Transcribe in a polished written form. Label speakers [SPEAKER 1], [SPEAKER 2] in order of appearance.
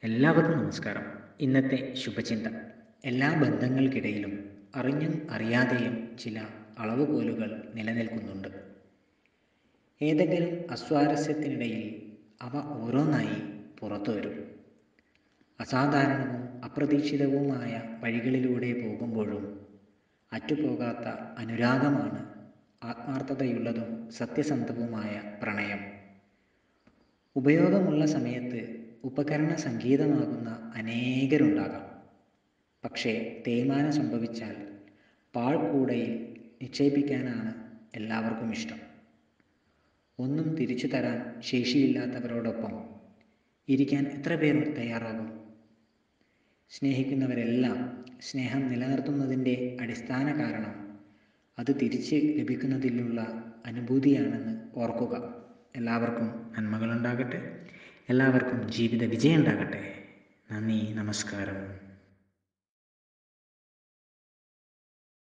[SPEAKER 1] എല്ലാവർക്കും നമസ്കാരം. ഇന്നത്തെ ശുഭചിന്ത. എല്ലാ ബന്ധങ്ങൾക്കിടയിലും അറിഞ്ഞും അറിയാതെയും ചില അളവുകോലുകൾ നിലനിൽക്കുന്നുണ്ട്. ഏതെങ്കിലും അസ്വാരസ്യത്തിനിടയിൽ അവ ഓരോന്നായി പുറത്തു വരും. അസാധാരണവും അപ്രതീക്ഷിതവുമായ വഴികളിലൂടെ പോകുമ്പോഴും അറ്റുപോകാത്ത അനുരാഗമാണ് ആത്മാർത്ഥതയുള്ളതും സത്യസന്ധവുമായ പ്രണയം. ഉപയോഗമുള്ള സമയത്ത് ഉപകരണ സംഗീതമാകുന്ന അനേകരുണ്ടാകാം. പക്ഷേ തേയ്മാനം സംഭവിച്ചാൽ പാഴ്ക്കൂടയിൽ നിക്ഷേപിക്കാനാണ് എല്ലാവർക്കും ഇഷ്ടം. ഒന്നും തിരിച്ചു തരാൻ ശേഷിയില്ലാത്തവരോടൊപ്പം ഇരിക്കാൻ എത്ര പേർ തയ്യാറാകും? സ്നേഹിക്കുന്നവരെല്ലാം സ്നേഹം നിലനിർത്തുന്നതിൻ്റെ അടിസ്ഥാന കാരണം അത് തിരിച്ച് ലഭിക്കുന്നതിലുള്ള അനുഭൂതിയാണെന്ന് ഓർക്കുക. എല്ലാവർക്കും നന്മകളുണ്ടാകട്ടെ. എല്ലാവർക്കും ജീവിത വിജയം ഉണ്ടാകട്ടെ. നന്ദി, നമസ്കാരം.